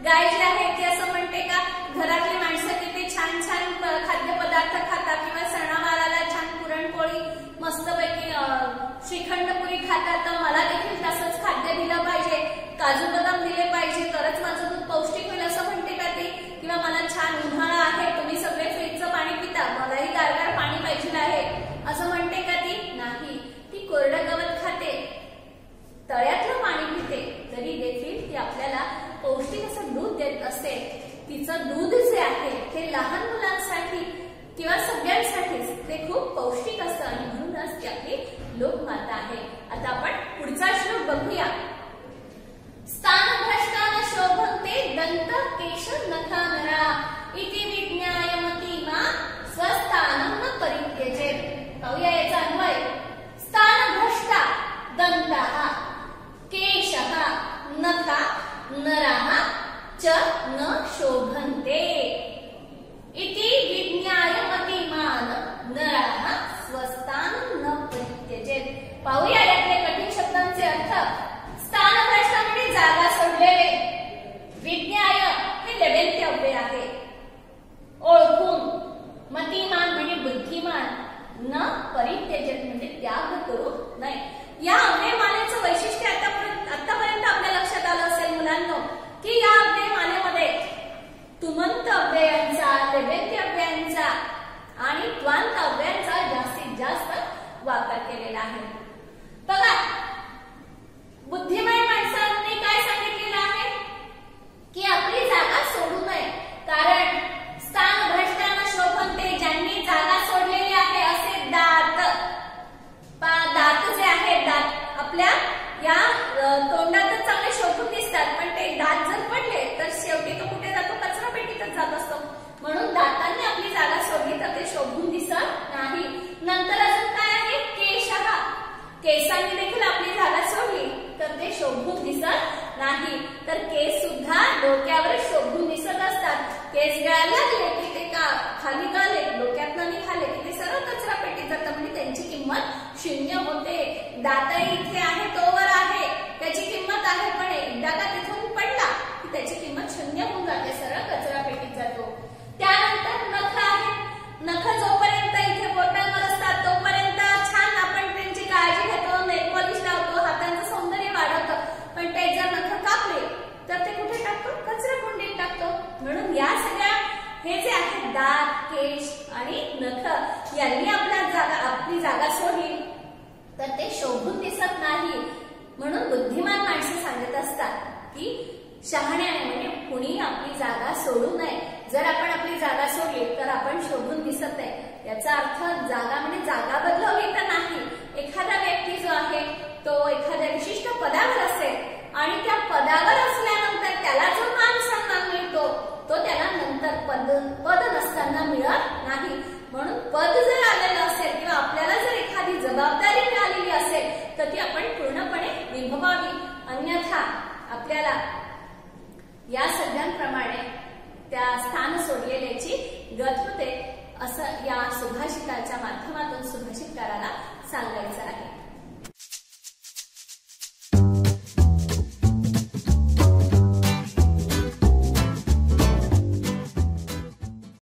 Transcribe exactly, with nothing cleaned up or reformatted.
गाय जी आहे ती असं म्हणते का घरातली माणसं किती छान छान खाद्यपदार्थ खातात किंवा सणावाराला छान पुरणपोळी मस्तपैकी श्रीखंडपुरी खातात, तर मला देखील तसंच खाद्य दिलं पाहिजे, काजू बदाम दिले पाहिजे, तरच माझं दूध पौष्टिक होईल असं म्हणते का ती? किंवा मला छान उन्हाळा आहे, तुम्ही सगळे फ्रीजचं पाणी पिता, मलाही गारगार पाणी पाहिजे आहे असं म्हणते का ती? नाही, ती कोरडं गवत खाते, तळ्यातलं पाणी पिते, तरी देखील ती आपल्याला पौष्टिक असं दूध देत असते. तिचं दूध जे आहे ते लहान मुलांसाठी किंवा सगळ्यांसाठीच ते खूप पौष्टिक असतं आणि म्हणूनच ती आपली लोकमाता आहे. आता आपण पुढचा श्लोक बघूया. स्थानभ्रष्टान शोभन्ते दंत केश नखानरा इति विज्ञाय मतिमा स्वस्थानं न परित्यजेत. पाहूया याचा अन्वय. स्थानभ्रष्टा दंताः केशः नखा नराः च न शोभन्ते इति विज्ञाय मतिमान नराः स्वस्थानं न परित्यजेत. पाहूया यातले कठीण शब्दांचे अर्थ. स्थानभ्रष्ट म्हणजे जागा सोडलेले, विज्ञाय हे लेवेलचे अव्यय आहे, ओळखून, मतिमान म्हणजे बुद्धिमान, न परित्यजेत म्हणजे त्याग करू नये. या अव्ययमालेचं वैशिष्ट्य आतापर्यंत आतापर्यंत आपल्या लक्षात आलं असेल मुलांनो की या अव्ययमालेमध्ये तुमंत अव्ययांचा, लेवेलचे अव्ययांचा आणि द्वांत अव्ययांचा जास्तीत जास्त वापर केलेला आहे. बघा, बुद्धिमान माणसांनी काय सांगितलेलं आहे की आपली जागा सोडू नये, कारण स्थान भ्रष्टान शोभन्ते, ज्यांनी जागा सोडलेली आहे असे दात, दात जे आहेत, दात आपल्या या तोंडातच चांगले शोभून दिसतात, पण ते दात जर पडले तर शेवटी तो कुठे जातो? कचरा पेटीतच जात असतो. म्हणून दातांनी आपली जागा सोडली तर ते शोभून दिसत नाही. नंतर अजून काय आहे? केशः, केसांनी देखील आपली जागा सोडली तर ते शोभून दिसत नाही. तर केस सुद्धा डोक्यावर शोभून दिसत असतात. केस गळायला लागले की ते का खाली गळले, डोक्यातनं निघाले की ते सरळ कचरा पेटीत जातं, म्हणजे त्यांची किंमत शून्य होते. दातही इथे आहे, तोवर आहे, त्याची किंमत आहे, पण एकदा का तिथून पडला की त्याची किंमत शून्य होऊन जाते, सरळ कचरा पेटीत जातो. त्यानंतर नख आहे. नख जोपर्यंत इथे बोटांवर असतात तोपर्यंत छान आपण त्यांची काळजी घेतो, नेल पॉलिश लावतो, हातांचं सौंदर्य वाढवतो, पण ते जर नख कापले तर ते कुठे टाकतो? कचरा कुंडीत टाकतो. म्हणून या सगळ्या हे जे आहेत दात, केश आणि नख यांनी आपल्या जागा आपली जागा सोडली तर ते शोभून दिसत नाही. म्हणून बुद्धिमान माणसे सांगत असतात की शहाण्याने म्हणजे कुणी आपली जागा सोडू नये. जर आपण आपली जागा सोडली तर आपण शोभून दिसत नाही. याचा अर्थ जागा म्हणजे जागा बदलवली तर नाही. एखादा व्यक्ती जो आहे तो एखाद्या विशिष्ट पदावर असेल आणि त्या पदावर असल्यानंतर त्याला जो मान सन्मान मिळतो तो त्याला नंतर पद पद नसताना मिळत नाही. म्हणून पद जर आलेलं असेल किंवा आपल्याला जर एखादी जबाबदारी मिळालेली असेल तर ती आपण पूर्णपणे निभवावी, अन्यथा आपल्याला या सगळ्यांप्रमाणे त्या स्थान सोडलेल्याची गत होते, असं या सुभाषिताच्या माध्यमातून सुभाषितकाराला सांगायचं आहे.